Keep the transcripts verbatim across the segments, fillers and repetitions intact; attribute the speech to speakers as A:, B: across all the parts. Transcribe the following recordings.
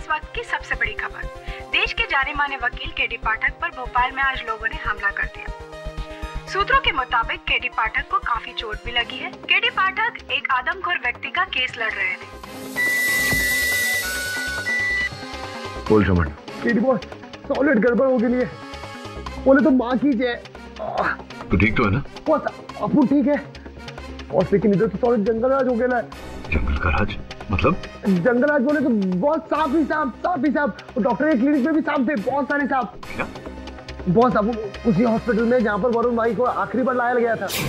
A: इस वक्त की सबसे बड़ी खबर। देश के जाने माने वकील केडी पाठक पर भोपाल में आज लोगों ने हमला कर दिया। सूत्रों के मुताबिक केडी पाठक को काफी चोट भी लगी है। केडी पाठक एक आदमखोर व्यक्ति का केस लड़ रहे थे।
B: बोल रमन।
C: केडी बॉस, सॉलिड गड़बड़ हो गई है। बोले तो माँ की जय।
B: तू ठीक तो है ना?
C: बॉस अपू ठीक है बॉस, लेकिन इधर तो सॉलिड जंगल राज हो गया है।
B: जंगल का राज मतलब?
C: जंगल राज बोले तो बहुत सांप ही सांप, सांप ही सांप। डॉक्टर के क्लिनिक में भी सांप थे, बहुत सारे सांप।
B: क्या?
C: बॉस अब उसी हॉस्पिटल में जहाँ पर वरुण भाई को आखिरी बार लाया गया था।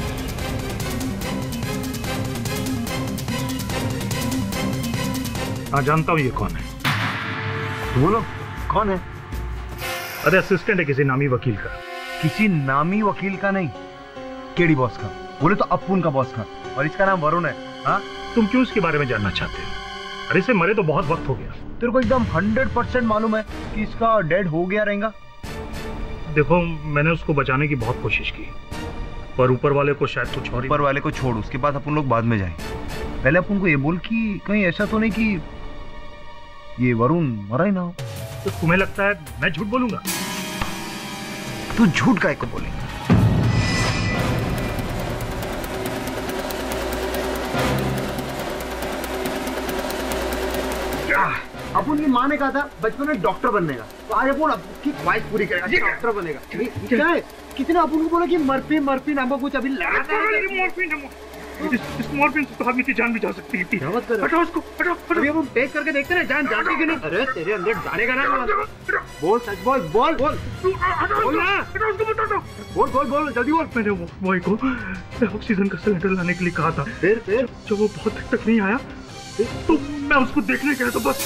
D: हाँ जानता हूँ ये कौन है।
B: बोलो कौन है?
D: अरे असिस्टेंट है किसी नामी वकील का।
E: किसी नामी वकील का नहीं, केडी बॉस का। बोले तो अपुन का बॉस का, और इसका नाम वरुण है। हाँ
D: तुम क्यों इसके बारे में जानना चाहते हो? अरे इसे मरे तो बहुत वक्त हो गया।
E: तेरे को एकदम हंड्रेड परसेंट मालूम है कि इसका डेड हो गया रहेगा?
D: देखो मैंने उसको बचाने की बहुत कोशिश की, पर ऊपर वाले को शायद कुछ और।
E: ऊपर वाले को छोड़, उसके बाद अपन लोग बाद में जाएंगे। पहले अपन को ये बोल कि कहीं ऐसा तो नहीं कि ये वरुण मरा ही ना हो।
D: तो तुम्हें लगता है मैं झूठ बोलूंगा?
E: तू झूठ काहे को बोलेगा?
C: अपन की माँ ने कहा था बचपन में डॉक्टर बनने का, तो आज अपन आपकी ख्वाहिश पूरी करेगा, डॉक्टर बनेगा। क्या है? कितने अपन को बोला कि मर्फी मर्फी नामक कुछ अभी लगाता है।
D: इस, इस मॉर्फिन से तो आदमी की जान भी जा सकती है।
C: मत करो।
D: हटाओ उसको, हटाओ, हटाओ।
C: अभी हम टेस्ट करके देखते हैं जान जाती कि नहीं। अरे तेरे अंदर जाने का ना। बोल सच बोल, बोल बोल बोल ना।
D: हटाओ उसको, मत हटाओ।
C: बोल बोल बोल जल्दी बोल।
D: मैंने वो बॉय को ऑक्सीजन का सिलेंडर लाने के लिए कहा था।
C: फिर फिर
D: जब वो बहुत देर तक नहीं आया तो मैं उसको देखने गया तो बस।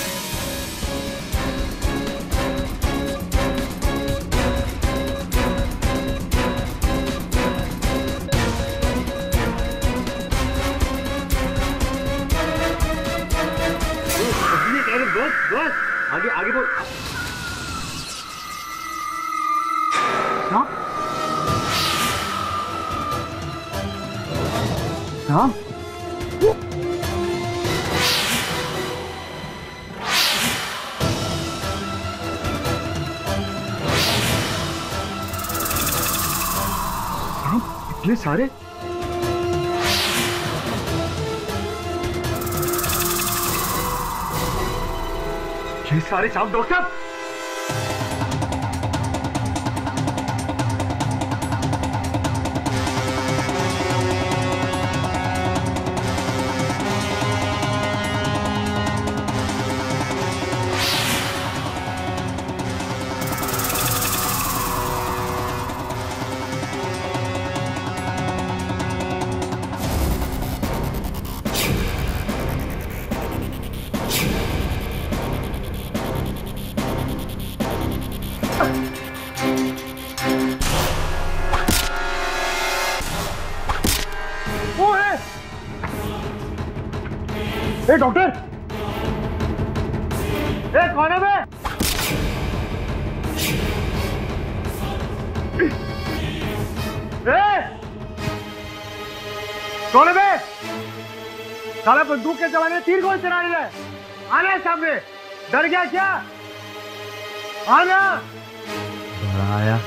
C: बस बस आगे आगे बोल। हाँ हाँ इतने सारे? ये सारे सांप डॉक्टर? ए डॉक्टर, ए कौन है बे? ए कौन है बे? साला बंदूक के जवाने तीर कौन चला रहा है? आना है सामने। डर गया क्या? आना।
E: आया।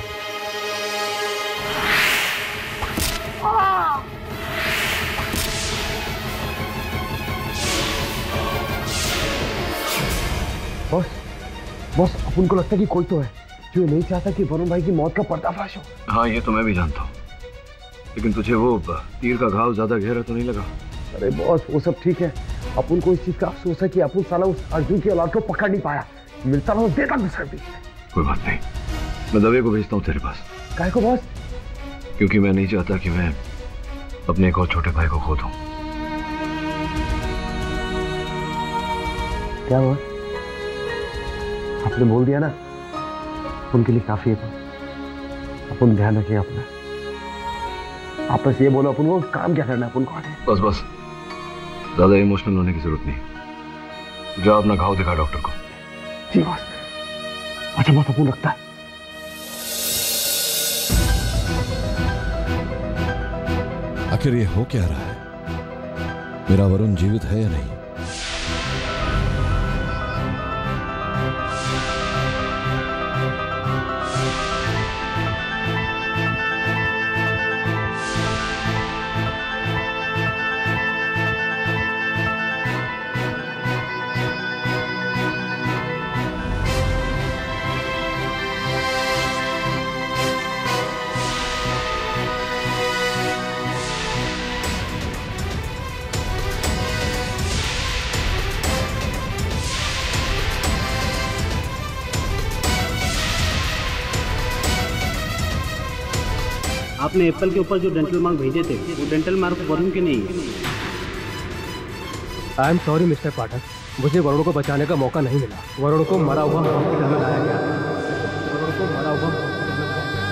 E: बॉस बॉस अपन को लगता है कि कोई तो है जो नहीं चाहता कि वरुण भाई की मौत का पर्दाफाश हो।
B: हाँ ये तो मैं भी जानता हूँ, लेकिन तुझे वो तीर का घाव ज्यादा गहरा तो नहीं लगा?
C: अरे बॉस वो सब ठीक है, अपन को इस चीज का अफसोस है कि अपन साला उस अर्जुन की औलाद को पकड़ नहीं पाया। मिलता ना देता घुसर दी।
B: कोई बात नहीं, मैं दवे को भेजता हूँ तेरे पास।
C: काहे को बॉस?
B: क्योंकि मैं नहीं चाहता कि मैं अपने एक और छोटे भाई को खो दूं।
C: क्या हुआ? आपने बोल दिया ना, उनके लिए काफी है। अपन ध्यान रखिए अपना। आप बस ये बोलो अपन को काम क्या करना है, अपन को आगे।
B: बस बस ज्यादा इमोशनल होने की जरूरत नहीं। जाओ अपना घाव दिखा डॉक्टर को।
C: जी बॉस। अच्छा बहुत अपन रखता है।
F: आखिर ये हो क्या रहा है? मेरा वरुण जीवित है या नहीं?
G: आपने एप्पल के ऊपर जो डेंटल मार्क भेजे थे वो डेंटल मार्क वरुण के नहीं है।
H: I am sorry mister Pathak, मुझे वरुण को बचाने का मौका नहीं मिला। वरुण को मरा हुआ हॉस्पिटल में लाया गया। वरुण को मरा हुआ हॉस्पिटल में लाया गया।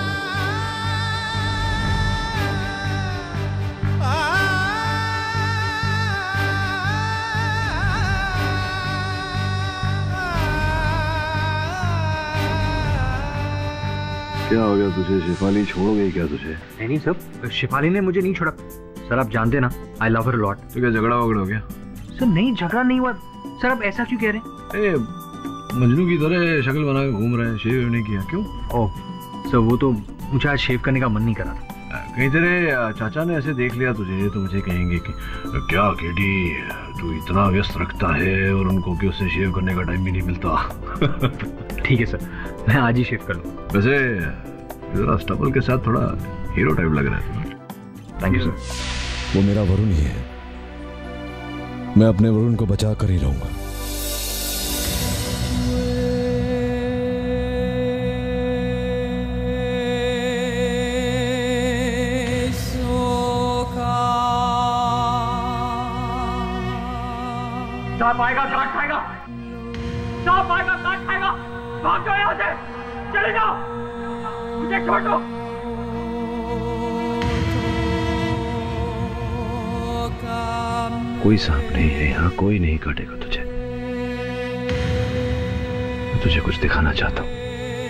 B: क्या हो गया तुझे? शिफाली छोड़ गई क्या तुझे?
C: नहीं नहीं सर, शिफाली ने मुझे नहीं छोड़ा सर। आप जानते ना, आई लव हर लॉट।
B: तो क्या झगड़ा वगड़ा हो गया?
C: सर नहीं, झगड़ा नहीं हुआ सर। आप ऐसा क्यों कह रहे हैं?
B: ए, मजनू की तरह शक्ल बना के घूम रहे हैं, शेव नहीं किया क्यों?
C: ओह सर, वो तो मुझे आज शेव करने का मन नहीं करा था।
B: कहीं तेरे चाचा ने ऐसे देख लिया तुझे तो मुझे कहेंगे कि क्या केडी तू इतना व्यस्त रखता है और उनको कि उससे शेव करने का टाइम भी नहीं मिलता।
C: ठीक है सर, मैं आज ही शेव कर लूँ।
B: वैसे जरा स्टबल के साथ थोड़ा हीरो टाइप लग रहा है।
C: Thank you sir.
F: वो मेरा वरुण ही है, मैं अपने वरुण को बचा कर ही रहूंगा।
G: सांप आएगा काट खाएगा, सांप आएगा काट खाएगा। भाग जाओ यहाँ से, चले जाओ, मुझे छोड़ दो।
B: कोई सांप नहीं है यहाँ, कोई नहीं काटेगा तुझे। मैं तुझे कुछ दिखाना चाहता हूँ।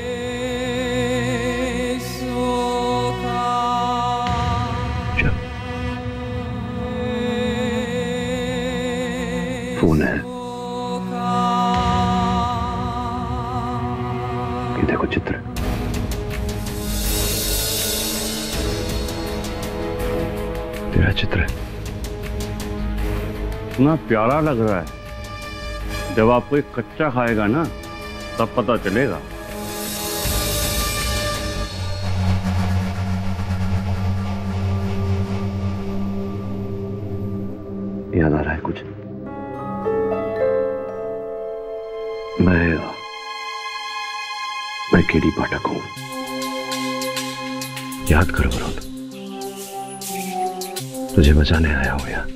B: फोन है, ये देखो चित्र, तेरा चित्र है।
I: इतना प्यारा लग रहा है, जब आप कोई कच्चा खाएगा ना तब पता चलेगा।
B: याद आ रहा है कुछ? मैं मैं केडी पाठक हूं। याद करो वरुण, तुझे बचाने आया हूं यहाँ।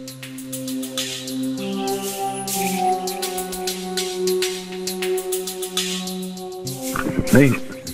B: नहीं,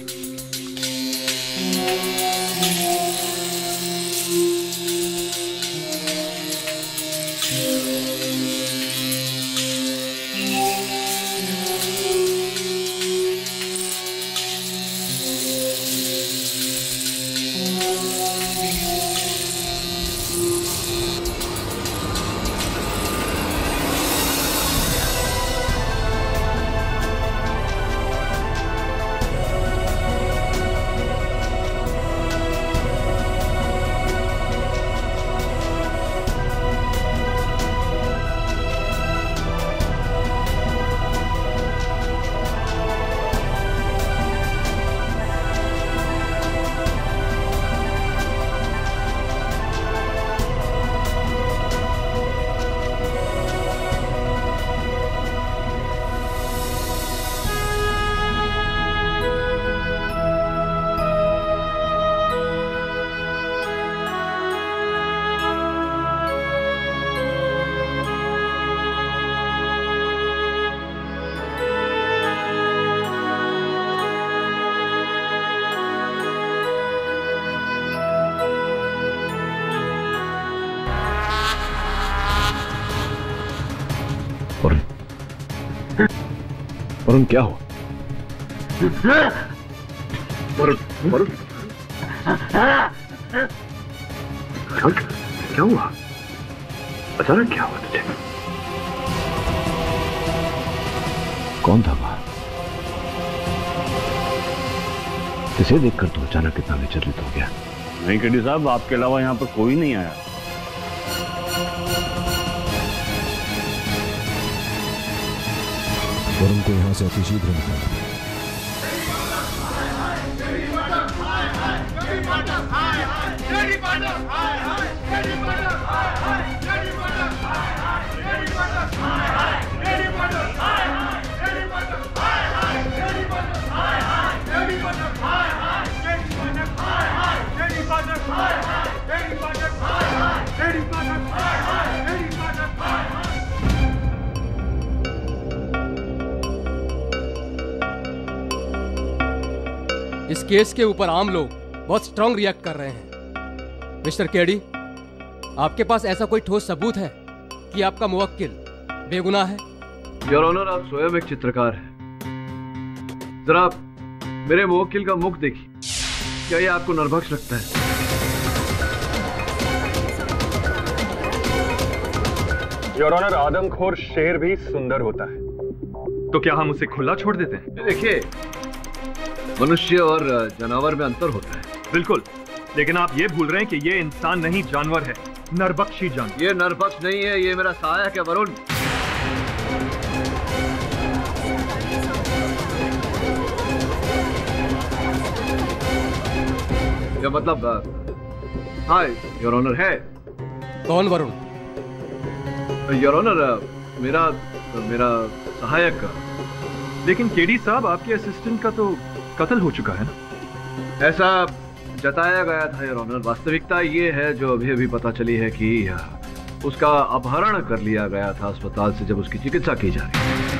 B: वरुण, वरुण क्या हुआ? वरुण, वरुण क्या हुआ? अचानक क्या हुआ तुझे? कौन था वहां? किसे देखकर तू अचानक इतना विचलित हो गया?
I: नहीं केडी साहब, आपके अलावा यहाँ पर कोई नहीं आया।
F: वरुण को यहाँ से अतिशीघ्र निकाल।
G: Hi,
H: इस केस के ऊपर आम लोग बहुत स्ट्रांग रिएक्ट कर रहे हैं। मिस्टर केडी, आपके पास ऐसा कोई ठोस सबूत है कि आपका मुवक्किल बेगुनाह है?
B: योर ऑनर, आप स्वयं एक चित्रकार हैं। जरा मेरे मुवक्किल का मुख देखिए, क्या ये आपको नरभक्ष लगता है?
J: योर ऑनर, आदमखोर शेर भी सुंदर होता है, तो क्या हम उसे खुला छोड़ देते हैं?
B: देखिए, मनुष्य और जानवर में अंतर होता है।
J: बिल्कुल, लेकिन आप ये भूल रहे हैं कि ये इंसान नहीं, जानवर है, नरभक्षी जानवर।
B: ये नरभक्ष नहीं है, ये मेरा सहायक है वरुण। ये मतलब हाँ योर ऑनर है।
H: कौन वरुण?
B: योर ऑनर, मेरा मेरा सहायक।
J: लेकिन केडी साहब, आपके असिस्टेंट का तो कत्ल हो चुका है ना?
B: ऐसा जताया गया था योर ऑनर। वास्तविकता ये है जो अभी अभी पता चली है कि उसका अपहरण कर लिया गया था अस्पताल से जब उसकी चिकित्सा की जा रही थी।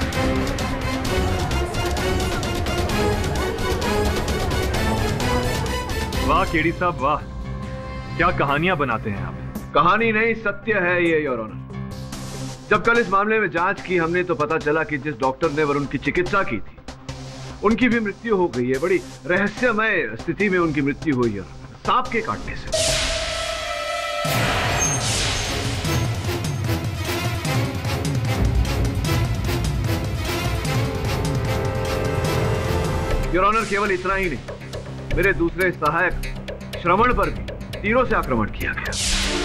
J: वाह केडी साहब, वाह, क्या कहानियां बनाते हैं आप।
B: कहानी नहीं, सत्य है ये योर ऑनर। जब कल इस मामले में जांच की हमने तो पता चला कि जिस डॉक्टर ने वरुण की चिकित्सा की थी उनकी भी मृत्यु हो गई है। बड़ी रहस्यमय स्थिति में उनकी मृत्यु हुई है, सांप के काटने से। योर ऑनर, केवल इतना ही नहीं, मेरे दूसरे सहायक श्रवण पर भी तीरों से आक्रमण किया गया।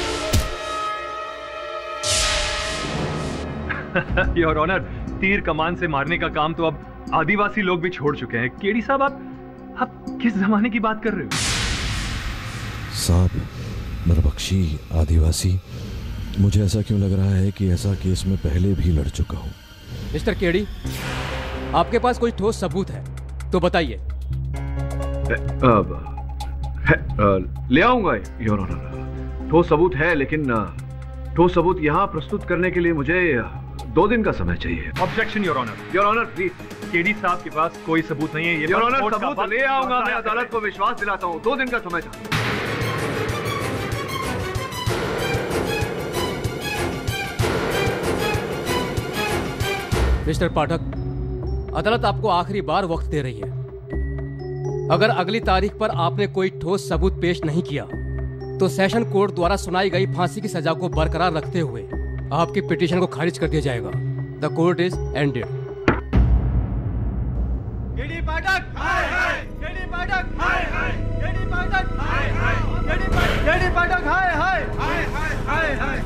J: योर ऑनर, तीर कमान से मारने का काम तो अब आदिवासी लोग भी छोड़ चुके हैं। केडी साहब, आप आप किस जमाने की बात कर रहे हो?
F: सांप, नरभक्षी, आदिवासी, मुझे ऐसा क्यों लग रहा है कि ऐसा केस में पहले भी लड़ चुका हूं।
H: मिस्टर केडी, आपके पास कोई ठोस सबूत है तो बताइए।
B: ले आऊंगा योर ऑनर। ठोस सबूत है, लेकिन ठोस सबूत यहां प्रस्तुत करने के लिए मुझे दो दिन का समय चाहिए।
J: Objection your honour.
B: Your honour please.
J: KD साहब के पास कोई सबूत नहीं है। ये
B: योर ऑनर, सबूत ले आऊंगा। मैं अदालत को विश्वास दिलाता हूं। दो दिन का समय चाहिए।
H: मिस्टर पाठक, अदालत आपको आखिरी बार वक्त दे रही है। अगर अगली तारीख पर आपने कोई ठोस सबूत पेश नहीं किया तो सेशन कोर्ट द्वारा सुनाई गई फांसी की सजा को बरकरार रखते हुए आपकी पिटीशन को खारिज कर दिया जाएगा। The court is ended.
G: KD Pathak हाय हाय, केडी पाठक हाय हाय, केडी पाठक हाय हाय, केडी पाठक केडी पाठक हाय हाय हाय हाय हाय हाय,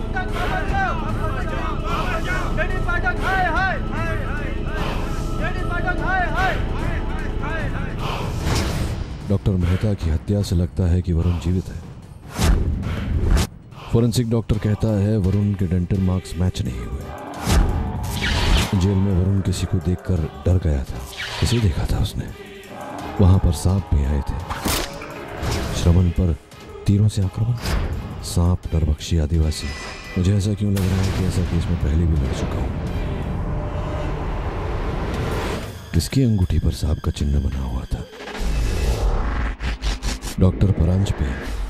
G: केडी पाठक हाय हाय हाय हाय, केडी पाठक हाय हाय हाय हाय।
F: डॉक्टर मेहता की हत्या से लगता है कि वरुण जीवित है। फोरेंसिक डॉक्टर कहता है वरुण के डेंटल मार्क्स मैच नहीं हुए। जेल में वरुण किसी को देखकर डर गया था। किसे देखा था उसने? वहां पर सांप भी आए थे। श्रवण पर तीरों से आक्रमण, सांप, नरभक्षी, आदिवासी। मुझे ऐसा क्यों लग रहा है कि ऐसा केस में पहले भी लड़ चुका हूं। किसकी अंगूठी पर सांप का चिन्ह बना हुआ था? डॉक्टर परांज पे।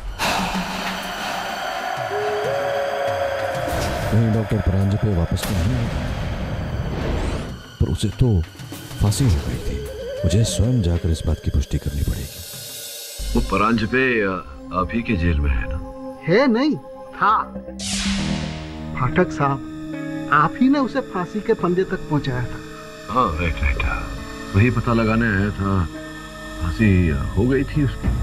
F: कहीं डॉक्टर परांज पे वापस तो नहीं आया, पर उसे तो फांसी हो गई थी। मुझे स्वयं जाकर इस बात की पुष्टि करनी पड़ेगी।
B: वो परांज पे आप ही के जेल में है ना?
C: है नहीं, था। पाठक साहब, आप ही ने उसे फांसी के फंदे तक पहुंचाया था।
B: हाँ राइट राइट, वही पता लगाने आया था। फांसी हो गई थी उसकी।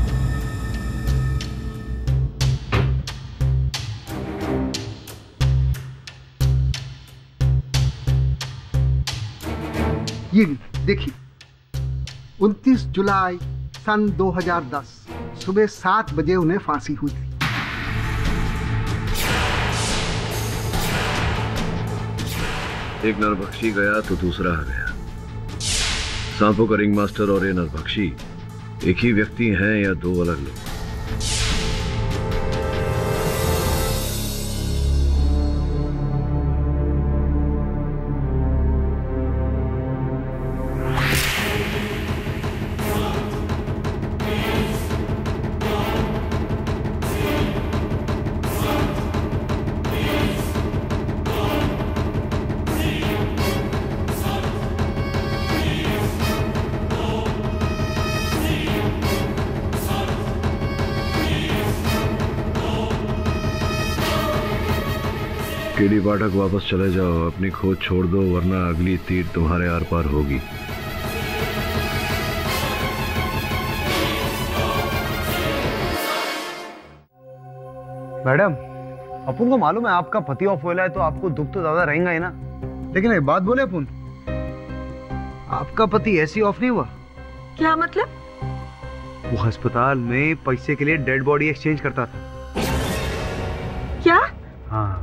C: ये देखिए, उनतीस जुलाई सन दो हज़ार दस सुबह सात बजे उन्हें फांसी हुई थी।
B: एक नरभक्षी गया तो दूसरा आ गया। सांपों का रिंग मास्टर और ये नरभक्षी एक ही व्यक्ति हैं या दो अलग लोग? केडी पाठक वापस चले जाओ, अपनी खोज छोड़ दो, वरना अगली तीर तुम्हारे आर पार होगी।
E: मैडम, अपन को मालूम है आपका पति ऑफ हुआ है तो आपको दुख तो ज्यादा रहेगा ही ना, लेकिन एक बात बोले अपन, आपका पति ऐसी ऑफ नहीं हुआ।
A: क्या मतलब?
E: वो अस्पताल में पैसे के लिए डेड बॉडी एक्सचेंज करता था।
A: क्या?
E: हाँ,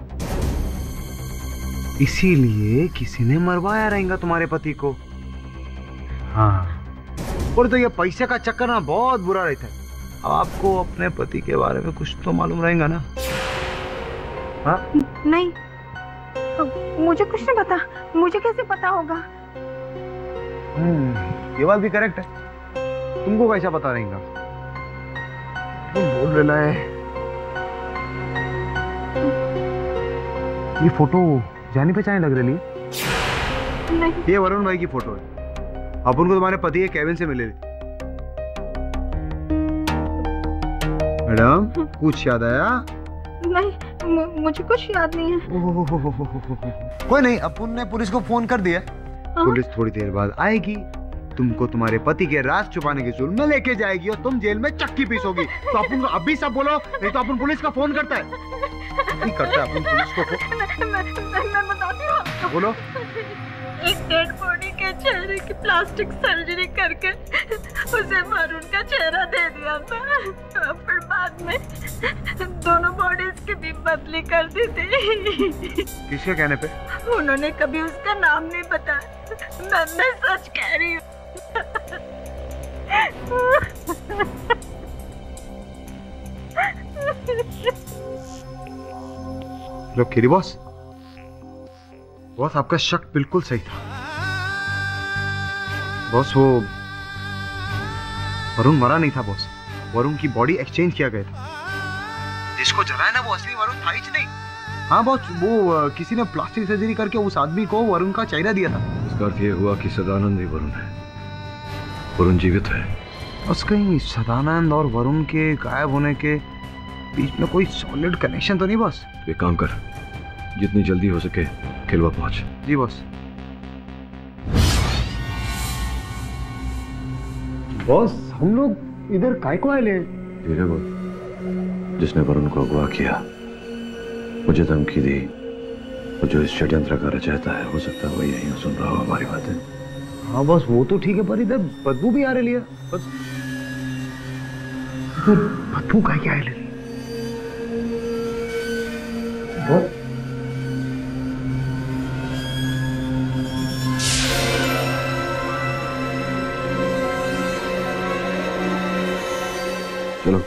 E: इसीलिए किसी ने मरवाया रहेगा तुम्हारे पति को। हाँ, और तो ये पैसे का चक्कर ना बहुत बुरा रहता है। अब आपको अपने पति के बारे में कुछ तो मालूम रहेगा ना? हाँ?
A: नहीं, मुझे कुछ नहीं पता। मुझे कैसे पता होगा?
E: हम्म, ये बात भी करेक्ट है। तुमको कैसा पता रहेगा? तुम बोल रहा है ये फोटो जानी पहचानी लग रही है।
A: नहीं,
E: ये वरुण भाई की फोटो है। अपन को तुम्हारे पति के केबिन से मिले। मैडम, कुछ याद आया?
A: नहीं, मुझे कुछ याद नहीं है।
E: कोई नहीं, अपन ने पुलिस को फोन कर दिया। हाँ? पुलिस थोड़ी देर बाद आएगी, तुमको तुम्हारे पति के राज छुपाने के जुर्म में लेके जाएगी और तुम जेल में चक्की पीसोगी। तो अपन को अभी सब बोलो, नहीं तो अपन पुलिस का फोन करता है। नहीं करता है अपन पुलिस को फोन।
A: मैं, मैं, मैं बताती हूँ।
E: बोलो।
A: एक डेड बॉडी के चेहरे की प्लास्टिक सर्जरी करके उसे वरुण का चेहरा दे दिया था। फिर बाद में दोनों बॉडीज की भी बदली कर दी थी।
E: किसके कहने पे?
A: उन्होंने कभी उसका नाम नहीं बताया। मैं मैं सच कह रही हूँ।
E: लो केडी बॉस, बॉस आपका शक बिल्कुल सही था। बॉस वो वरुण मरा नहीं था बॉस, वरुण की बॉडी एक्सचेंज किया गया था। जिसको जलाया ना वो असली वरुण था ही नहीं। हाँ बॉस, वो किसी ने प्लास्टिक सर्जरी करके उस आदमी को वरुण का चेहरा दिया था।
B: इसका अर्थ ये हुआ कि सदानंद ही वरुण है। वरुण जीवित है।
E: बस कहीं सदानंद और वरुण के गायब होने के बीच में कोई सॉलिड कनेक्शन तो नहीं बॉस?
B: तो एक काम कर, जितनी जल्दी हो सके खिलवा पहुंच।
E: जी बॉस।
C: बॉस, हम लोग इधर काय को आए ले?
B: धीरे बोल। जिसने वरुण को अगवा किया, मुझे धमकी दी, और जो इस षड्यंत्र का रचयिता है, हो सकता है वो यहीं सुन रहा हो हमारी बातें।
C: हाँ बॉस, वो तो ठीक है, पर इधर बदबू भी आ रही है। बस बदबू का क्या है? बॉस
B: चलो,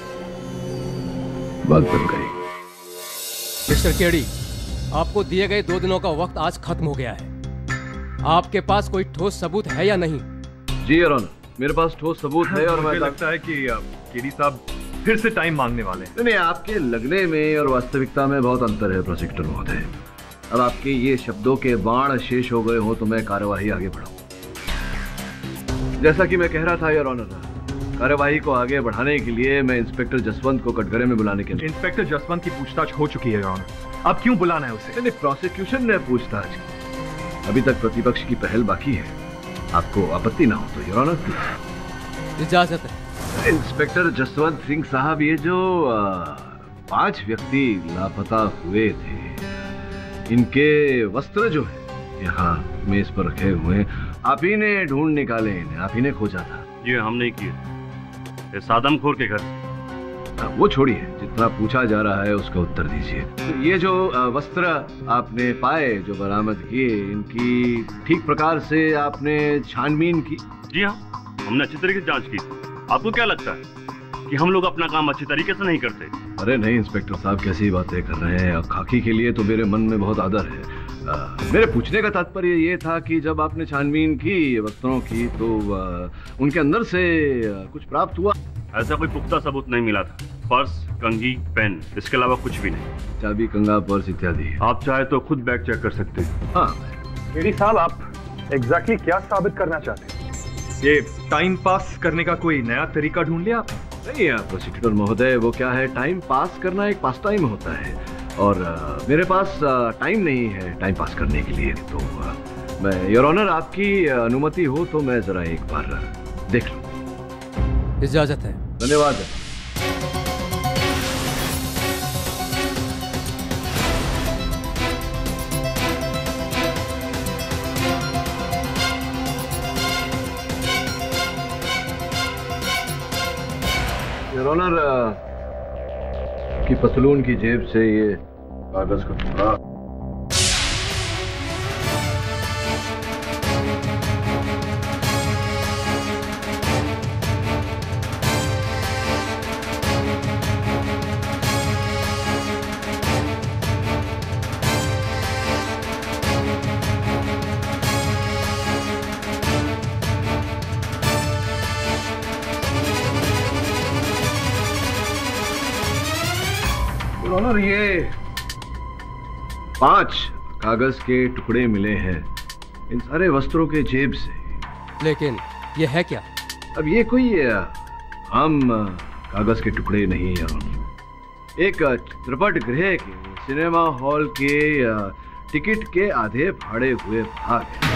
B: बात बन गई।
H: मिस्टर केडी, आपको दिए गए दो दिनों का वक्त आज खत्म हो गया है। आपके पास कोई ठोस सबूत है या नहीं?
B: जी योर ऑनर, मेरे पास ठोस सबूत है। और
J: मुझे लगता है कि केडी साहब फिर से टाइम मांगने वाले हैं।
B: नहीं, आपके लगने में और वास्तविकता में बहुत अंतर है प्रोसिक्यूटर महोदय। अब आपके ये शब्दों के बाण शेष हो गए हो तो मैं कार्यवाही आगे बढ़ाऊं। जैसा कि मैं कह रहा था योर ऑनर, कार्यवाही को आगे बढ़ाने के लिए मैं इंस्पेक्टर जसवंत को कटघरे में बुलाने के लिए।
J: इंस्पेक्टर जसवंत की पूछताछ हो चुकी है योर ऑनर। अब क्यों बुलाना है उसे?
B: नहीं, प्रोसिक्यूशन ने पूछताछ की, अभी तक प्रतिपक्ष की पहल बाकी है। आपको आपत्ति ना हो तो योर ऑनर।
H: इजाजत है।
B: इंस्पेक्टर जसवंत सिंह साहब, ये जो पांच व्यक्ति लापता हुए थे, इनके वस्त्र जो है यहाँ मेज पर रखे हुए हैं, आप ही ने ढूंढ निकाले इन्हें, आप ही ने खोजा था?
I: ये हम नहीं किए, इस आदमखोर के घर।
B: वो छोड़िए, जितना पूछा जा रहा है उसका उत्तर दीजिए। तो ये जो वस्त्र आपने पाए, जो बरामद किए, इनकी ठीक प्रकार से आपने छानबीन की?
I: जी हाँ, हमने अच्छी तरीके से जांच की। आपको क्या लगता है कि हम लोग अपना काम अच्छी तरीके से नहीं करते?
B: अरे नहीं इंस्पेक्टर साहब, कैसी बातें कर रहे हैं। खाकी के लिए तो मेरे मन में बहुत आदर है। आ, मेरे पूछने का तात्पर्य ये था कि जब आपने छानबीन की वस्त्रों की तो आ, उनके अंदर से आ, कुछ प्राप्त हुआ?
I: ऐसा कोई पुख्ता सबूत नहीं मिला था। पर्स, कंघी, पेन, इसके अलावा कुछ भी नहीं।
B: चाबी, कंघा, पर्स इत्यादि।
I: आप चाहे तो खुद बैग चेक कर सकते हैं।
B: हाँ।
J: केडी साहब, आप एग्जैक्टली क्या साबित करना चाहते हैं? ये टाइम पास करने का कोई नया तरीका ढूंढ लिया आप?
B: नहीं प्रोसिक्यूटर महोदय, वो क्या है, टाइम पास करना एक पास टाइम होता है। और आ, मेरे पास टाइम नहीं है टाइम पास करने के लिए, तो आ, मैं योर ऑनर आपकी अनुमति हो तो मैं जरा एक बार देख लूं।
H: इजाजत है।
B: धन्यवाद। योर ऑनर की पतलून की जेब से ये कागज का टुकड़ा ऑनर ये पांच कागज के टुकड़े मिले हैं इन सारे वस्त्रों के जेब से।
H: लेकिन ये है क्या?
B: अब ये कोई आम कागज के टुकड़े नहीं है, एक चित्रपट गृह के सिनेमा हॉल के टिकट के आधे फाड़े हुए भाग हैं।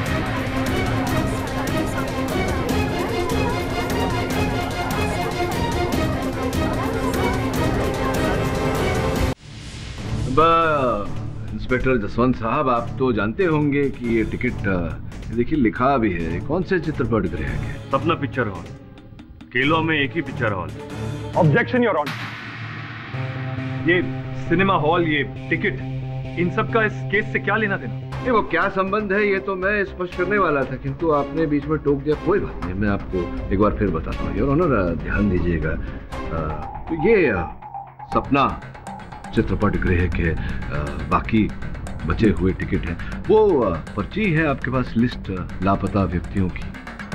B: इंस्पेक्टर जसवंत साहब, आप तो जानते होंगे कि ये टिकट देखिए लिखा भी है कौन से चित्रपट गृह के?
I: सपना पिक्चर हॉल, केलो में एक ही picture hall.
J: Objection your honour. ये सिनेमा हॉल, ये टिकट, इन सब का इस केस से क्या लेना देना?
B: ये वो क्या संबंध है ये तो मैं स्पष्ट करने वाला था, किंतु आपने बीच में टोक दिया। कोई बात नहीं, मैं आपको एक बार फिर बताता हूँ। योर ऑनर ध्यान दीजिएगा, तो ये सपना चित्रपट गृह के बाकी बचे हुए टिकट हैं, वो पर्ची है आपके पास लिस्ट लापता व्यक्तियों की।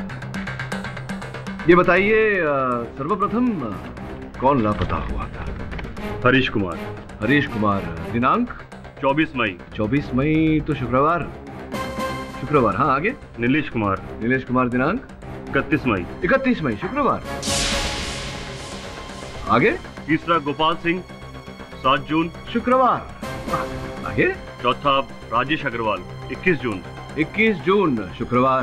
B: ये बताइए सर्वप्रथम कौन लापता हुआ था?
I: हरीश कुमार।
B: हरीश कुमार, दिनांक
I: चौबीस मई।
B: चौबीस मई तो शुक्रवार, शुक्रवार हाँ। आगे?
I: नीलेश कुमार।
B: नीलेश कुमार, दिनांक
I: इकतीस मई।
B: इकतीस मई शुक्रवार। आगे?
I: तीसरा गोपाल सिंह, सात जून
B: शुक्रवार। आगे?
I: चौथा राजेश अग्रवाल, इक्कीस जून।
B: इक्कीस जून शुक्रवार।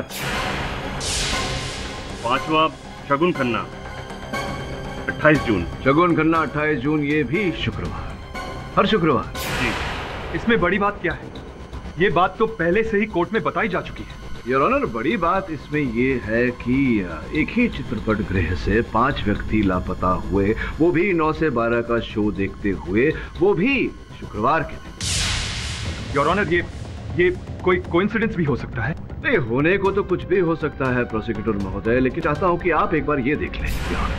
I: पांचवा शगुन खन्ना, अट्ठाईस जून।
B: शगुन खन्ना अट्ठाईस जून, ये भी शुक्रवार, हर शुक्रवार।
J: जी, इसमें बड़ी बात क्या है? ये बात तो पहले से ही कोर्ट में बताई जा चुकी है।
B: योर ऑनर, बड़ी बात इसमें ये है कि एक ही चित्रपट गृह से पांच व्यक्ति लापता हुए, वो भी नौ से बारह का शो देखते हुए, वो भी शुक्रवार के दिन।
J: योर ऑनर, ये ये कोई कोइंसिडेंस भी हो सकता है?
B: नहीं, होने को तो कुछ भी हो सकता है प्रोसिक्यूटर महोदय, लेकिन चाहता हूं कि आप एक बार ये देख लें।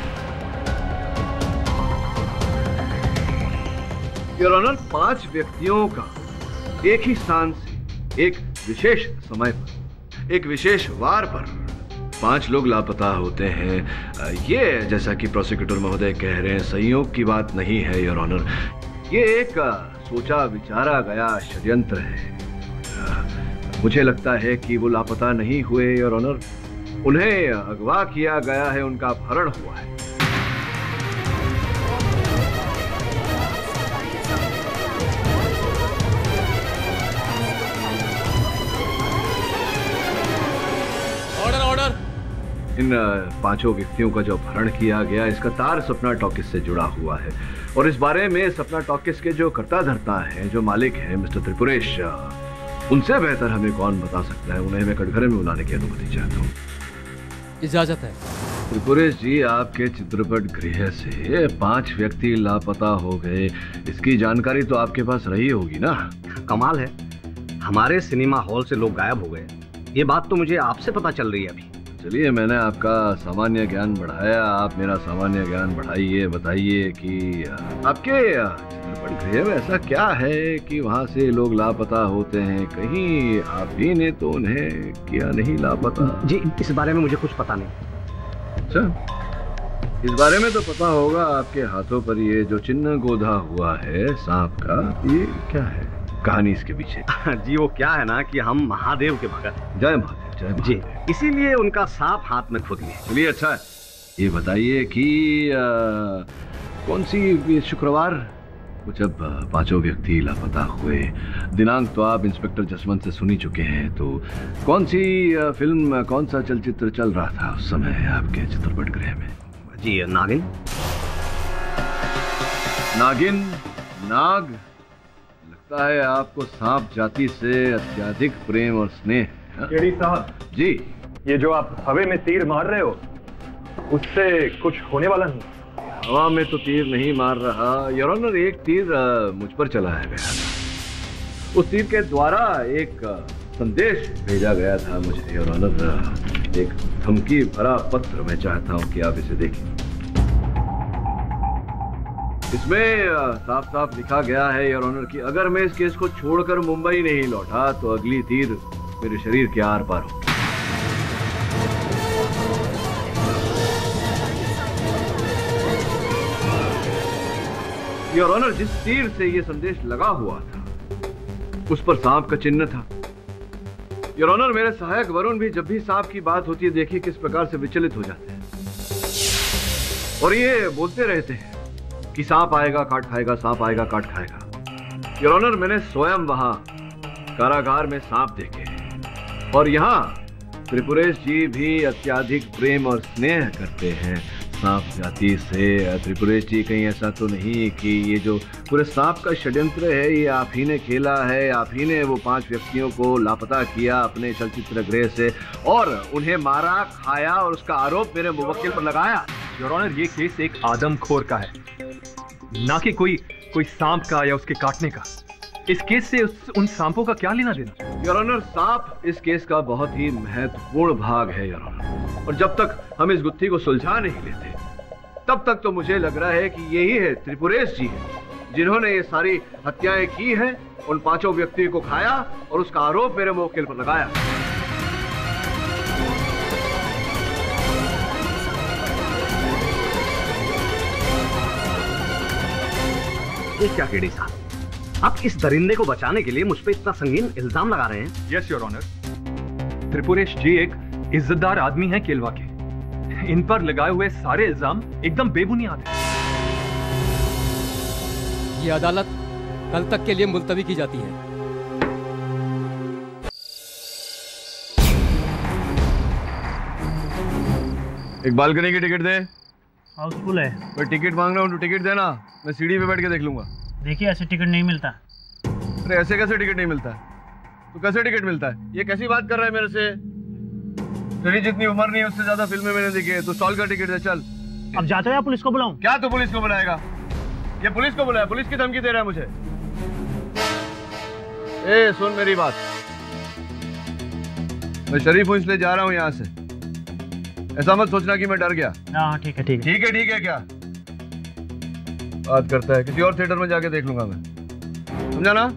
B: योर ऑनर, पांच व्यक्तियों का एक ही स्थान से, एक विशेष समय पर, एक विशेष वार पर पांच लोग लापता होते हैं। ये जैसा कि प्रोसिक्यूटर महोदय कह रहे हैं, संयोग की बात नहीं है योर ऑनर। ये एक सोचा विचारा गया षड्यंत्र है। मुझे लगता है कि वो लापता नहीं हुए योर ऑनर, उन्हें अगवा किया गया है, उनका अपहरण हुआ है। इन पांचों व्यक्तियों का जो अपहरण किया गया, इसका तार सपना टॉकिस से जुड़ा हुआ है, और इस बारे में सपना टॉकिस के जो कर्ता धर्ता हैं, जो मालिक हैं मिस्टर त्रिपुरेश, उनसे बेहतर हमें कौन बता सकता है। उन्हें मैं कटघरे में बुलाने की अनुमति चाहता हूँ।
H: इजाजत है।
B: त्रिपुरेश जी, आपके चित्रपट गृह से पांच व्यक्ति लापता हो गए, इसकी जानकारी तो आपके पास रही होगी ना?
C: कमाल है, हमारे सिनेमा हॉल से लोग गायब हो गए, ये बात तो मुझे आपसे पता चल रही है अभी।
B: चलिए, मैंने आपका सामान्य ज्ञान बढ़ाया, आप मेरा सामान्य ज्ञान बढ़ाइए। बताइए कि आपके चित्रपट गृह में ऐसा क्या है कि वहाँ से लोग लापता होते हैं? कहीं आप ही ने तो उन्हें किया नहीं लापता?
C: जी, इस बारे में मुझे कुछ पता नहीं।
B: अच्छा, इस बारे में तो पता होगा। आपके हाथों पर ये जो चिन्ह गोधा हुआ है सांप का, ये क्या है कहानी इसके पीछे?
C: जी, वो क्या है ना कि हम महादेव के भगत।
B: जय महादेव, जय महादेव।
C: जी, इसीलिए उनका सांप हाथ में खुद लिए।
B: चलिए, अच्छा है। ये बताइए कि आ, कौन सी शुक्रवार कुछ अब पांचों व्यक्ति लापता हुए। दिनांक तो आप इंस्पेक्टर जसवंत से सुनी चुके हैं, तो कौन सी फिल्म, कौन सा चलचित्र चल रहा था उस समय आपके चित्रपट गृह में?
C: जी नागिन।
B: नागिन? नाग? लगता है आपको सांप जाति से अत्यधिक प्रेम और स्नेह।
J: केडी साहब
B: जी,
J: ये जो आप हवे में तीर मार रहे हो उससे कुछ होने वाला नहीं।
B: हवा में तो तीर नहीं मार रहा योर ऑनर, एक तीर मुझ पर चलाया गया था। उस तीर के द्वारा एक संदेश भेजा गया था मुझे योर ऑनर, एक धमकी भरा पत्र। मैं चाहता हूं कि आप इसे देखें। इसमें साफ साफ लिखा गया है योर ऑनर कि अगर मैं इस केस को छोड़कर मुंबई नहीं लौटा तो अगली तीर मेरे शरीर के आर पार होगी। योर ऑनर, जिस तीर से यह संदेश लगा हुआ था उस पर सांप का चिन्ह था। योर ऑनर, मेरे सहायक वरुण भी जब भी सांप की बात होती है देखिए किस प्रकार से विचलित हो जाते हैं और ये बोलते रहते हैं कि सांप आएगा काट खाएगा, सांप आएगा काट खाएगा। योर ऑनर, मैंने स्वयं वहां कारागार में सांप देखे और यहाँ त्रिपुरेश जी भी अत्यधिक प्रेम और स्नेह करते हैं सांप जाति से। त्रिपुरेश जी, कहीं ऐसा तो नहीं कि ये जो पूरे सांप का षड्यंत्र है ये आप ही ने खेला है, आप ही ने वो पांच व्यक्तियों को लापता किया अपने चलचित्र गृह से और उन्हें मारा, खाया और उसका आरोप मेरे मुवक्किल पर लगाया?
J: योर ऑनर, ये केस एक आदमखोर का है, ना कि कोई कोई सांप का या उसके काटने का। इस केस से उस, उन सांपों का क्या लेना देना?
B: योर ऑनर, सांप इस केस का बहुत ही महत्वपूर्ण भाग है योर ऑनर, और जब तक हम इस गुत्थी को सुलझा नहीं लेते तब तक तो मुझे लग रहा है कि यही है त्रिपुरेश जी है जिन्होंने ये सारी हत्याएं की हैं, उन पांचों व्यक्तियों को खाया और उसका आरोप मेरे मुवक्किल पर लगाया।
C: ये क्या केडी साहब, आप इस दरिंदे को बचाने के लिए मुझ पे इतना संगीन इल्जाम लगा रहे हैं?
J: Yes your honour, Tripuresh ji एक इज्जतदार आदमी हैं केलवा के। इन पर लगाए हुए सारे इल्जाम एकदम बेबुनियाद हैं।
H: ये अदालत कल तक के लिए मुलतवी की जाती है।
B: एक बालकनी की टिकट दे।
K: हाउसफुल है।
B: मैं टिकट मांग रहा हूँ, तो टिकट देना, मैं सीढ़ी पे बैठ के देख लूंगा।
K: देखिए ऐसे टिकट नहीं मिलता।
B: अरे ऐसे कैसे टिकट नहीं मिलता है? तो कैसे टिकट मिलता है? ये कैसी बात कर रहा है मेरे से? तेरी जितनी उम्र नहीं है उससे ज्यादा फिल्में मैंने देखी है। तो स्टॉल का टिकट दे, चल।
K: अब जाते हो या पुलिस को बुलाऊं?
B: क्या तू पुलिस को बुलाएगा? ये पुलिस को बुलाया, पुलिस की धमकी दे रहा है मुझे। ए सुन मेरी बात, मैं शरीफ हूँ इसलिए जा रहा हूँ यहाँ से। ऐसा मत सोचना कि मैं डर गया।
K: हाँ ठीक है ठीक है
B: ठीक है ठीक है क्या बात करता है? किसी और थिएटर में जाके देख लूंगा मैं, समझा ना?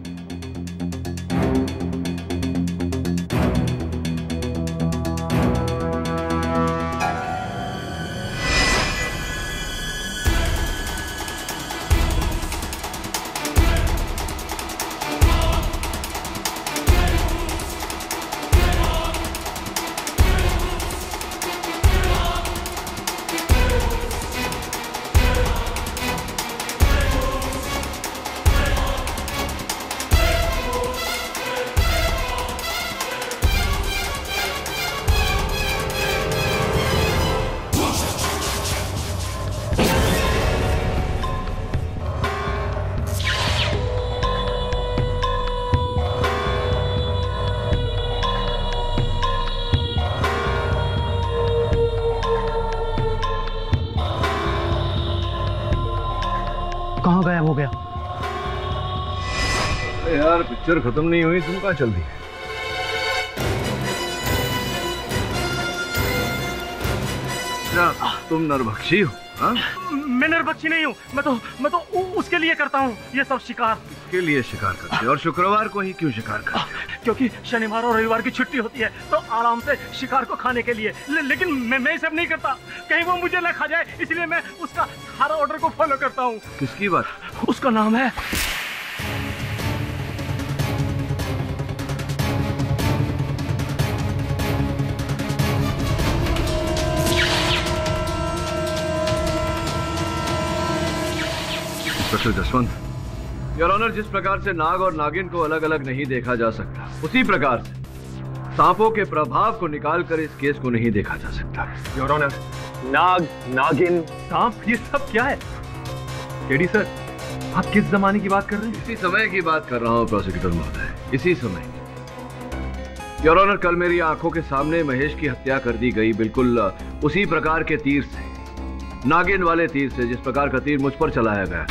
K: कहाँ गायब हो गया?
B: अरे यार पिक्चर खत्म नहीं हुई, तुम कहाँ चल दी? तुम नरभक्षी हो? हाँ?
K: मैं नरभक्षी नहीं हूँ, मैं तो मैं तो उसके लिए करता हूँ ये सब शिकार।
B: उसके लिए शिकार करते हो? और शुक्रवार को ही क्यों शिकार करते हो?
K: क्योंकि शनिवार और रविवार की छुट्टी होती है तो आराम से शिकार को खाने के लिए। ले, लेकिन मैं मैं सब नहीं करता, कहीं वो मुझे न खा जाए, इसलिए मैं उसका हर ऑर्डर को फॉलो करता हूँ।
B: किसकी बात?
K: उसका नाम है
B: इंस्पेक्टर जसवंत। योर ऑनर, जिस प्रकार से नाग और नागिन को अलग अलग नहीं देखा जा सकता, उसी प्रकार से सांपों के प्रभाव को निकालकर इस केस को नहीं देखा जा सकता।
J: योर ऑनर, नाग, नागिन, सांप, ये सब क्या है? केडी सर, आप किस जमाने की बात कर रहे हैं?
B: इसी समय की बात कर रहा हूं प्रोसिक्यूटर महोदय, इसी समय। योर ऑनर, कल मेरी आंखों के सामने महेश की हत्या कर दी गई, बिल्कुल उसी प्रकार के तीर से, नागिन वाले तीर से, जिस प्रकार का तीर मुझ पर चलाया गया।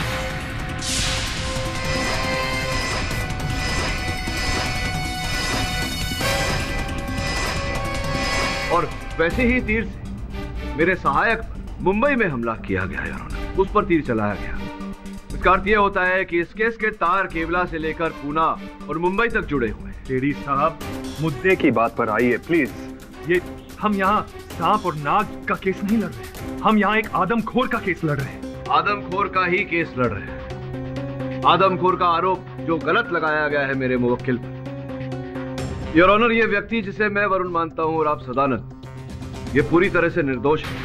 B: और वैसे ही तीर से मेरे सहायक पर मुंबई में हमला किया गया। योर ऑनर, उस पर तीर चलाया गया। इसका अर्थ यह होता है कि इस केस के तार केवला से लेकर पूना और मुंबई तक जुड़े हुए हैं।
J: केडी साहब, मुद्दे की बात पर आइए प्लीज। ये हम यहाँ सांप और नाग का केस नहीं लड़ रहे, हम यहाँ एक आदमखोर का केस लड़ रहे हैं।
B: आदमखोर का ही केस लड़ रहे हैं, आदमखोर का आरोप जो गलत लगाया गया है मेरे मुवक्किल पर। योर ऑनर, ये व्यक्ति जिसे मैं वरुण मानता हूँ और आप सदानंद, ये पूरी तरह से निर्दोष है।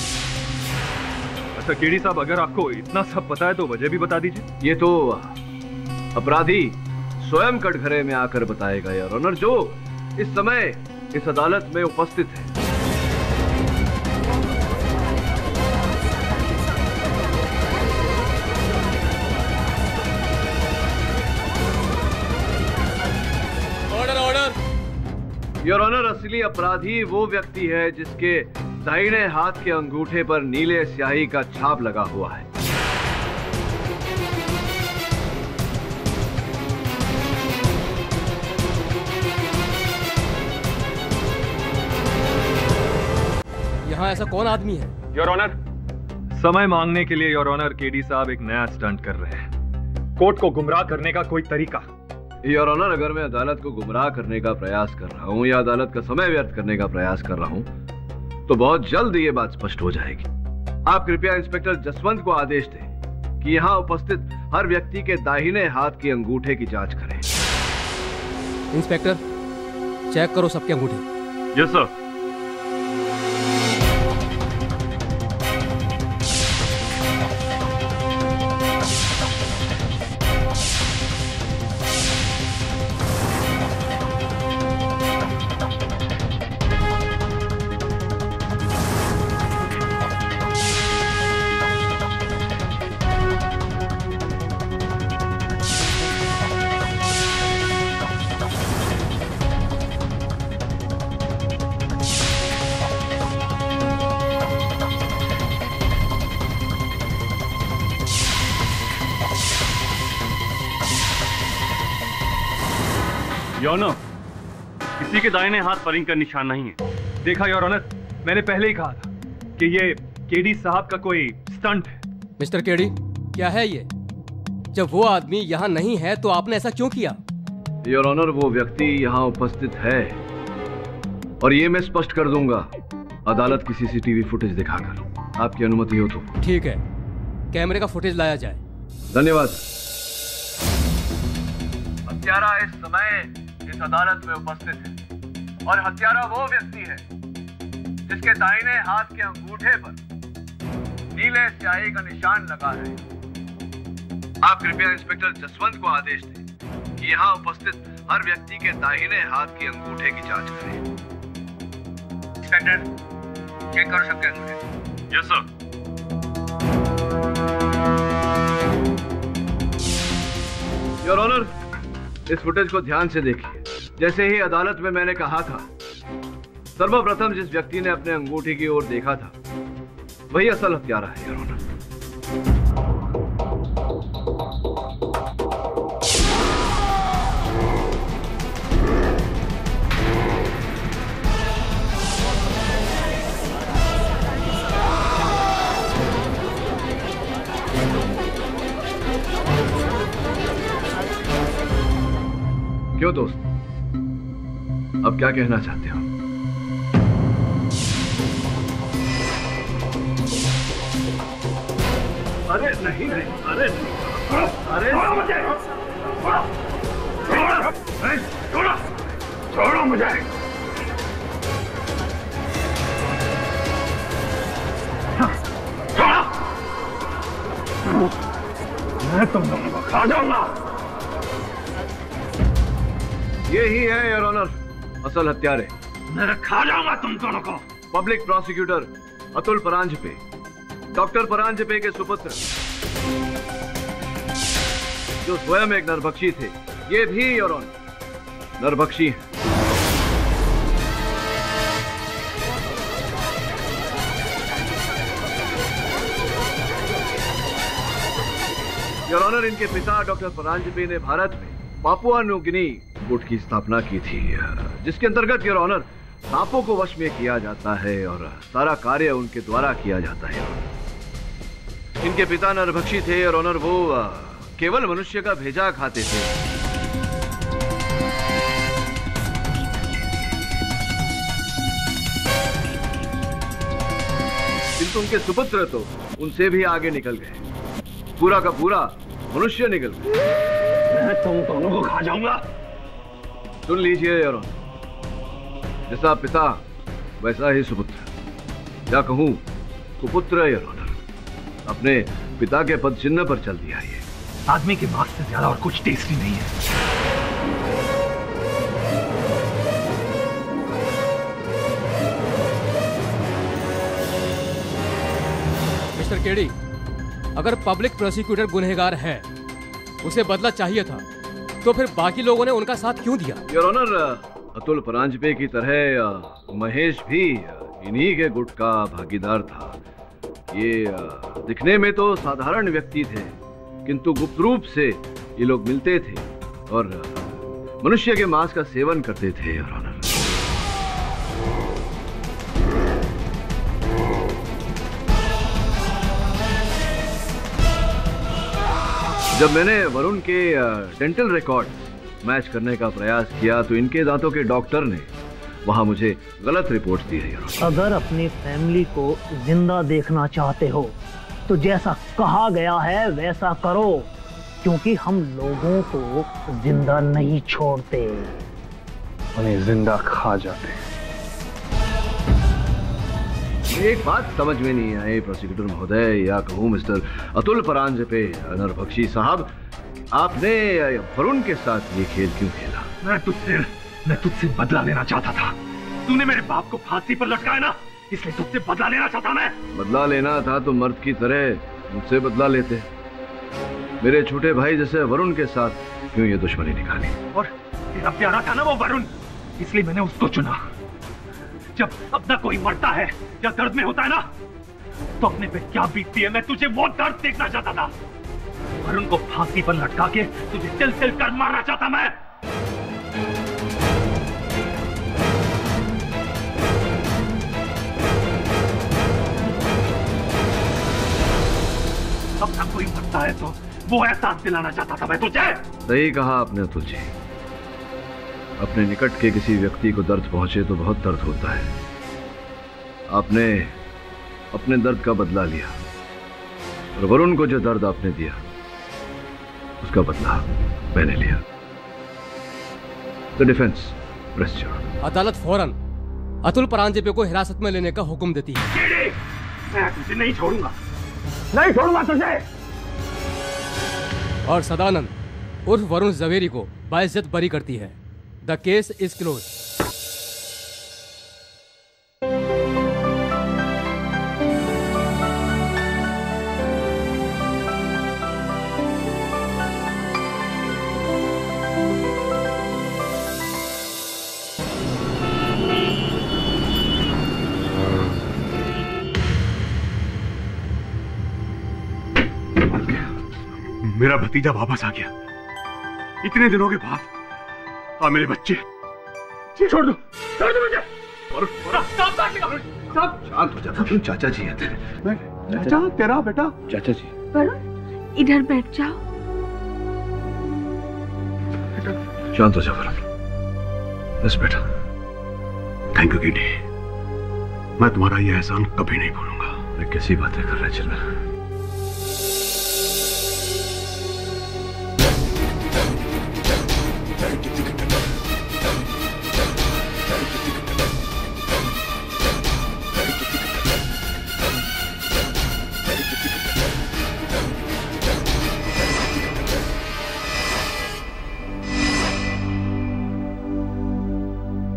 J: अच्छा केडी साहब, अगर आपको इतना सब पता है तो वजह भी बता दीजिए।
B: ये तो अपराधी स्वयं कटघरे में आकर बताएगा योर ऑनर, जो इस समय इस अदालत में उपस्थित है।
H: Order order.
B: योर ऑनर, असली अपराधी वो व्यक्ति है जिसके दाहिने हाथ के अंगूठे पर नीले स्याही का छाप लगा हुआ है।
H: यहाँ ऐसा कौन आदमी है?
J: योर ऑनर, समय मांगने के लिए योर ऑनर केडी साहब एक नया स्टंट कर रहे हैं, कोर्ट को गुमराह करने का कोई तरीका।
B: योर ऑनर, अगर मैं अदालत को गुमराह करने का प्रयास कर रहा हूँ या अदालत का समय व्यर्थ करने का प्रयास कर रहा हूँ, तो बहुत जल्द ये बात स्पष्ट हो जाएगी। आप कृपया इंस्पेक्टर जसवंत को आदेश दें कि यहाँ उपस्थित हर व्यक्ति के दाहिने हाथ के अंगूठे की जांच करें।
H: इंस्पेक्टर, चेक करो सबके अंगूठे।
I: Yes sir. योर ऑनर, किसी के दाहिने हाथ पर इनका निशान नहीं है।
J: देखा योर ऑनर, मैंने पहले ही कहा था कि ये केडी साहब का कोई स्टंट है।
H: मिस्टर केडी, क्या है ये? जब वो आदमी यहाँ नहीं है तो आपने ऐसा क्यों किया?
B: योर ऑनर, वो व्यक्ति यहाँ उपस्थित है और ये मैं स्पष्ट कर दूंगा अदालत की सीसीटीवी फुटेज दिखाकर। आपकी अनुमति हो तो।
H: ठीक है, कैमरे का फुटेज लाया जाए।
B: धन्यवाद। हत्यारा इस समय इस अदालत में उपस्थित है और हत्यारा वो व्यक्ति है जिसके दाहिने हाथ के अंगूठे पर नीले स्याही का निशान लगा है। आप कृपया इंस्पेक्टर जसवंत को आदेश दें कि यहाँ उपस्थित हर व्यक्ति के दाहिने हाथ के अंगूठे की जांच करें। इंस्पेक्टर, चेक कर सकते हैं?
I: Yes sir.
B: योर ऑनर, इस फुटेज को ध्यान से देखिए। जैसे ही अदालत में मैंने कहा था, सर्वप्रथम जिस व्यक्ति ने अपने अंगूठे की ओर देखा था वही असल हत्यारा है। योर ऑनर, क्यों दोस्त, अब क्या कहना चाहते हो?
K: अरे नहीं नहीं, अरे अरे छोड़ो छोड़ो मुझे। मैं तुम लोगों को
I: खा जाऊंगा।
B: यही है योर ऑनर असल हत्यारे।
I: मैं खा जाऊंगा तुम दोनों को।
B: Public prosecutor Atul Paranjpe, doctor Paranjpe के सुपुत्र, जो स्वयं एक नरभक्षी थे। ये भी योर ऑनर नरभक्षी हैं। योर ऑनर, इनके पिता डॉक्टर परांजपे ने भारत में पापुआ न्यू गिनी गुट की स्थापना की थी, जिसके अंतर्गत योर ऑनर सांपों को वश में किया जाता है और सारा कार्य उनके द्वारा किया जाता है। इनके पिता नरभक्षी थे और ऑनर वो केवल मनुष्य का भेजा खाते थे। किंतु उनके सुपुत्र तो उनसे भी आगे निकल गए, पूरा का पूरा मनुष्य निकल गए।
I: मैं तुम दोनों को खा जाऊंगा।
B: सुन लीजिए योर ऑनर, जैसा पिता वैसा ही सुपुत्र, या कहूं कुपुत्र योर ऑनर, अपने पिता के पद चिन्ह पर चल दिया। ये
J: आदमी के मांस से ज्यादा और कुछ टेस्टी नहीं है।
H: मिस्टर केडी, अगर पब्लिक प्रोसिक्यूटर गुनहगार है, उसे बदला चाहिए था, तो फिर बाकी लोगों ने उनका साथ क्यों दिया?
B: योर ऑनर, अतुल परांजपे की तरह महेश भी इन्हीं के गुट का भागीदार था। ये दिखने में तो साधारण व्यक्ति थे, किंतु गुप्त रूप से ये लोग मिलते थे और मनुष्य के मांस का सेवन करते थे। योर ऑनर, जब मैंने वरुण के डेंटल रिकॉर्ड मैच करने का प्रयास किया तो इनके दांतों के डॉक्टर ने वहां मुझे गलत रिपोर्ट दी है।
L: अगर अपनी फैमिली को जिंदा देखना चाहते हो तो जैसा कहा गया है वैसा करो, क्योंकि हम लोगों को जिंदा नहीं छोड़ते,
J: उन्हें जिंदा खा जाते।
B: एक बात समझ में नहीं आई प्रोसिक्यूटर महोदय, या कहूँ मिस्टर अतुल परांजपे नरभक्षी साहब, आपने वरुण के साथ ये खेल क्यों खेला?
J: मैं तुझसे मैं तुझसे बदला लेना चाहता था। तूने मेरे बाप को फांसी पर लटकाया ना, इसलिए तुझसे बदला लेना चाहता मैं।
B: बदला लेना था तो मर्द की तरह मुझसे बदला लेते। मेरे छोटे भाई जैसे वरुण के साथ क्यों ये दुश्मनी निकाली?
J: और तेरा प्यारा था ना वो वरुण, इसलिए मैंने उसको चुना। जब अपना कोई मरता है या दर्द में होता है ना, तो अपने पे क्या बीतती है मैं तुझे वो दर्द देखना चाहता था। वरुण को फांसी पर लटका के तुझे तिल तिल कर मारना चाहता मैं। अपना कोई मरता है तो वो एहसास दिलाना चाहता था मैं तुझे।
B: सही कहा आपने अतुल जी, अपने निकट के किसी व्यक्ति को दर्द पहुंचे तो बहुत दर्द होता है। आपने अपने दर्द का बदला लिया और वरुण को जो दर्द आपने दिया उसका बदला मैंने लिया। The defence rest your honour.
H: अदालत फौरन अतुल परांजपे को हिरासत में लेने का हुक्म देती है।
I: मैं तुझे नहीं छोड़ूंगा, नहीं छोड़ूंगा तुझे।
H: और सदानंद उर्फ वरुण जवेरी को बाइज्जत बरी करती है। The case is close.
I: मेरा भतीजा वापस आ गया इतने दिनों के बाद। हाँ मेरे बच्चे, छोड़ दो, छोड़ दो मुझे।
B: शांत हो जा, चाचा जी है तेरे।
I: चाचा तेरा बेटा?
B: चाचा जी।
A: वरुण इधर बैठ जाओ।
B: शांत हो जा वरुण। बस बेटा।
I: थैंक यू केडी, मैं तुम्हारा यह एहसान कभी नहीं भूलूंगा।
B: मैं कैसी बातें कर रहे चिल्ला?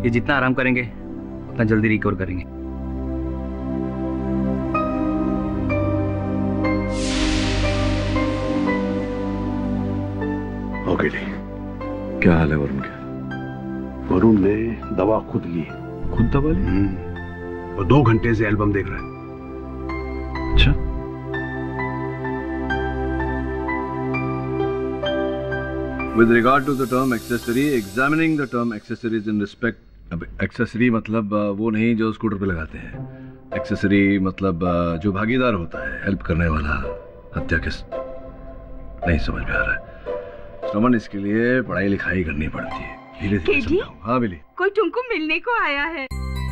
M: ये जितना आराम करेंगे उतना जल्दी रिकवर करेंगे।
B: ओके जी, क्या हाल है वरुण का?
I: वरुण ने दवा खुद ली।
B: खुद दवा ली?
I: और दो घंटे से एल्बम देख रहा है।
B: अच्छा, with regard to the term accessory, examining the term accessories in respect, अब accessory मतलब वो नहीं जो स्कूटर पे लगाते हैं। accessory मतलब जो भागीदार होता है, हेल्प करने वाला, हत्या किस नहीं समझ में आ रहा है। श्रवण, इसके लिए पढ़ाई लिखाई करनी पड़ती है। धीरे धीरे समझाओ। हाँ बिली,
A: कोई तुमको मिलने को आया है।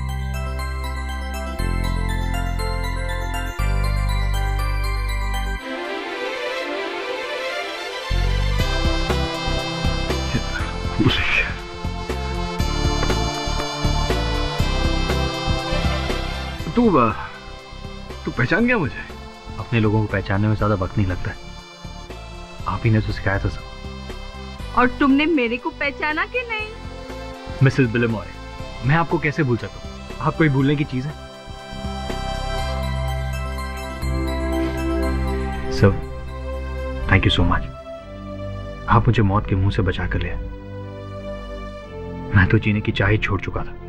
B: तू तू पहचान गया मुझे?
M: अपने लोगों को पहचानने में ज्यादा वक्त नहीं लगता है। आप ही ने तो सिखाया था सब।
A: और तुमने मेरे को पहचाना कि नहीं?
M: मिसेस बिलेमॉय, मैं आपको कैसे भूल सकता हूँ? आप कोई भूलने की चीज है? Sir, thank you so much. आप मुझे मौत के मुंह से बचा कर ले। मैं तो जीने की चाह ही छोड़ चुका था।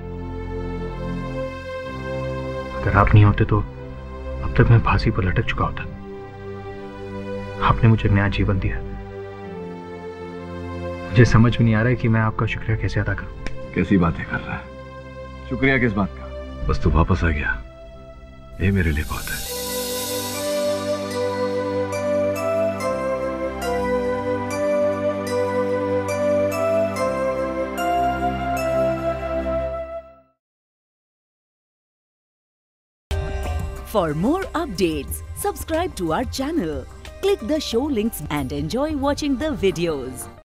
M: अगर आप नहीं होते तो अब तक मैं फांसी पर लटक चुका होता। आपने मुझे नया जीवन दिया। मुझे समझ में नहीं आ रहा है कि मैं आपका शुक्रिया कैसे अदा करूं।
B: कैसी बातें कर रहा है? शुक्रिया किस बात का? बस तू वापस आ गया, ये मेरे लिए बहुत है।
N: For more updates, subscribe to our channel, click the show links and enjoy watching the videos.